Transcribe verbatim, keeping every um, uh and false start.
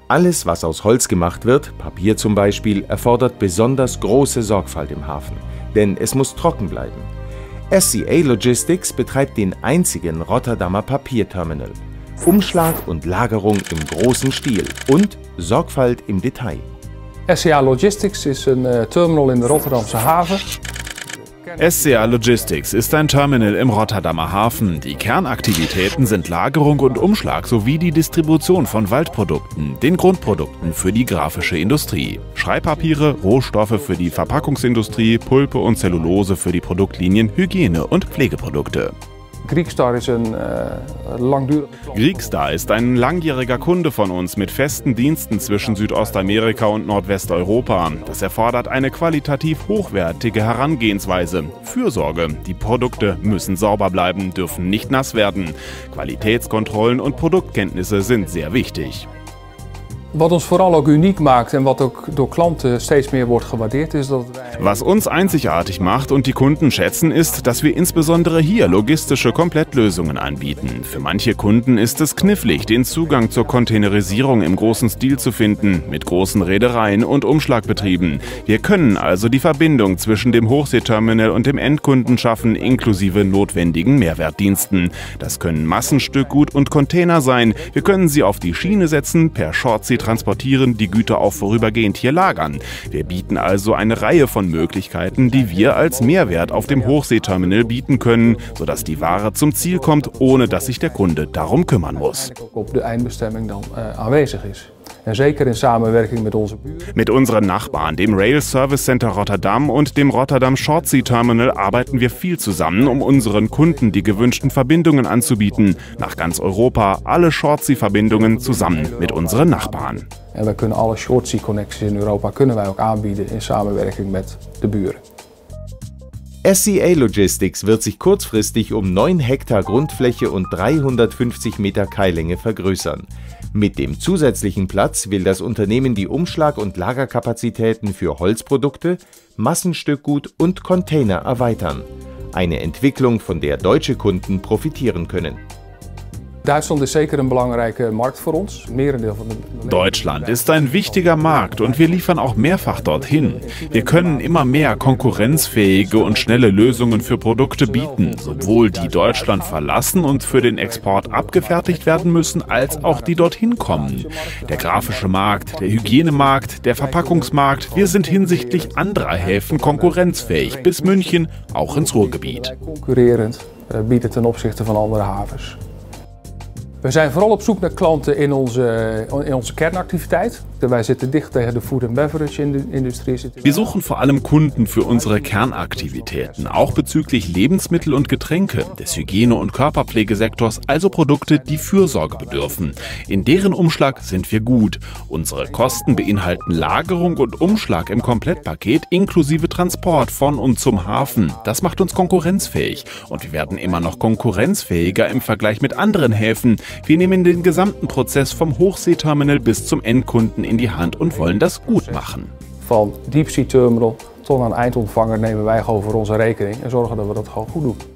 Alles, was aus Holz gemacht wird, Papier zum Beispiel, erfordert besonders große Sorgfalt im Hafen, denn es muss trocken bleiben. S C A Logistics betreibt den einzigen Rotterdamer Papierterminal. Umschlag und Lagerung im großen Stil und Sorgfalt im Detail. S C A Logistics ist een uh, terminal in de Rotterdamse haven. S C A Logistics ist ein Terminal im Rotterdamer Hafen. Die Kernaktivitäten sind Lagerung und Umschlag sowie die Distribution von Waldprodukten, den Grundprodukten für die grafische Industrie. Schreibpapiere, Rohstoffe für die Verpackungsindustrie, Pulpe und Zellulose für die Produktlinien Hygiene- und Pflegeprodukte. Greekstar ist ein äh, langdurige Greekstar ist ein langjähriger Kunde von uns mit festen Diensten zwischen Südostamerika und Nordwesteuropa. Das erfordert eine qualitativ hochwertige Herangehensweise. Fürsorge. Die Produkte müssen sauber bleiben, dürfen nicht nass werden. Qualitätskontrollen und Produktkenntnisse sind sehr wichtig. Wat ons vooral ook uniek maakt en wat ook door klanten steeds meer wordt gewaardeerd is dat wij... Was uns einzigartig macht und die Kunden schätzen, ist, dass wir insbesondere hier logistische Komplettlösungen anbieten. Für manche Kunden ist es knifflig, den Zugang zur Containerisierung im großen Stil zu finden, mit großen Reedereien und Umschlagbetrieben. Wir können also die Verbindung zwischen dem Hochseeterminal und dem Endkunden schaffen, inklusive notwendigen Mehrwertdiensten. Das können Massenstückgut und Container sein. Wir können sie auf die Schiene setzen, per Shortsea transportieren, die Güter auch vorübergehend hier lagern. Wir bieten also eine Reihe von Möglichkeiten, die wir als Mehrwert auf dem Hochseeterminal bieten können, sodass die Ware zum Ziel kommt, ohne dass sich der Kunde darum kümmern muss. Op de eindbestemming dan uh, aanwezig is. En zeker in samenwerking met onze buren. Mit unseren Nachbarn, dem Rail Service Center Rotterdam und dem Rotterdam Shortsea Terminal, arbeiten wir viel zusammen, um unseren Kunden die gewünschten Verbindungen anzubieten. Nach ganz Europa alle Shortsea-Verbindungen zusammen mit unseren Nachbarn. En we kunnen alle Shortsea-connecties in Europa kunnen wij ook aanbieden in samenwerking met de buren. S C A Logistics wird sich kurzfristig um neun Hektar Grundfläche und dreihundertfünfzig Meter Kailänge vergrößern. Mit dem zusätzlichen Platz will das Unternehmen die Umschlag- und Lagerkapazitäten für Holzprodukte, Massenstückgut und Container erweitern. Eine Entwicklung, von der deutsche Kunden profitieren können. Duitsland ist zeker een belangrijke markt voor ons. Merendeel van de... Deutschland ist ein wichtiger Markt und wir liefern auch mehrfach dorthin. Wir können immer mehr konkurrenzfähige und schnelle Lösungen für Produkte bieten, sowohl die Deutschland verlassen und für den Export abgefertigt werden müssen, als auch die dorthin kommen. Der grafische Markt, der Hygienemarkt, der Verpackungsmarkt, wir sind hinsichtlich anderer Häfen konkurrenzfähig, bis München, auch ins Ruhrgebiet. Concurrerend bieden ten opzichte van andere havens. We zijn vooral op zoek naar klanten in onze, in onze kernactiviteit. Wij zitten dicht tegen de food and beverage industrie. Wir suchen vor allem Kunden für unsere Kernaktivitäten, auch bezüglich Lebensmittel und Getränke, des Hygiene- und Körperpflegesektors, also Produkte, die Fürsorge bedürfen. In deren Umschlag sind wir gut. Unsere Kosten beinhalten Lagerung und Umschlag im Komplettpaket inklusive Transport von und zum Hafen. Das macht uns konkurrenzfähig und wir werden immer noch konkurrenzfähiger im Vergleich mit anderen Häfen. Wir nehmen den gesamten Prozess vom Hochseeterminal bis zum Endkunden in die Hand und wollen das gut machen. Van Deep Sea Terminal tot aan eindontvanger nemen wij gewoon voor onze rekening en zorgen dat we dat gewoon goed doen.